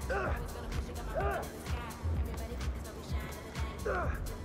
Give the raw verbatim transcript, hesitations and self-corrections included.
Always gonna push it, got my foot in the sky. Everybody think it's gonna be shine to the night.